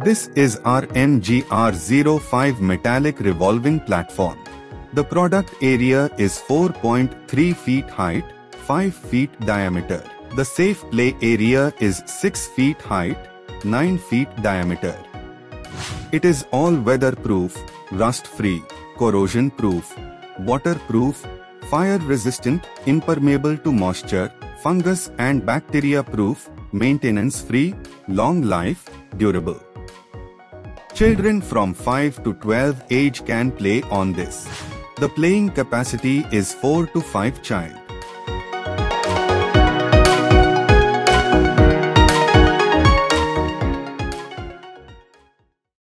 This is our MGR05 metallic revolving platform. The product area is 4.3 feet height, 5 feet diameter. The safe play area is 6 feet height, 9 feet diameter. It is all weatherproof, rust-free, corrosion-proof, waterproof, fire-resistant, impermeable to moisture, fungus and bacteria-proof, maintenance-free, long life, durable. Children from 5 to 12 age can play on this. The playing capacity is 4 to 5 child.